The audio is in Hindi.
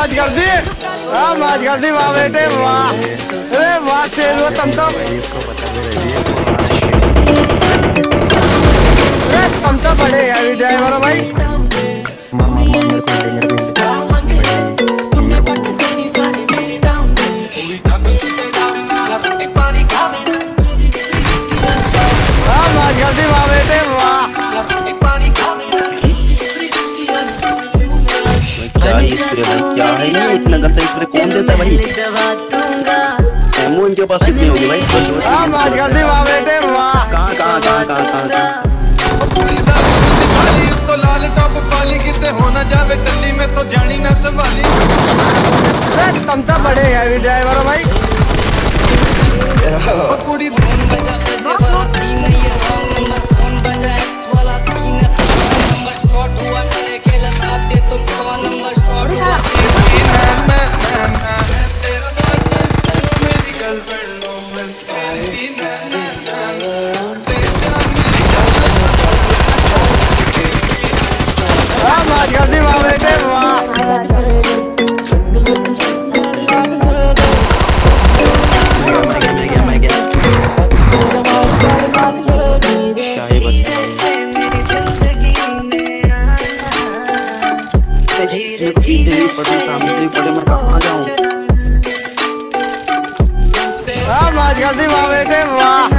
मौज कर दी, मौज कर दी वाह बेटे वाह। अरे वाह शेर हो तुम तो, तुम तो बड़े हैवी ड्राइवर हो भाई। मौज कर दी वाह बेटे वाह। क्या है ये इतना गंदा स्प्रे कौन देता है भाई? एमओ इनके पास कितनी होगी भाई? मौज कर दी वाह बेटे वाह। कहाँ तो लाल टॉप वाली कितने होना जावे टल्ली में तो जानी ना संभाली। तुम तो बड़े हैवी ड्राइवर हो भाई। मौज कर दी वाह बेटे वाह। मौज कर दी वाह बेटे वाह।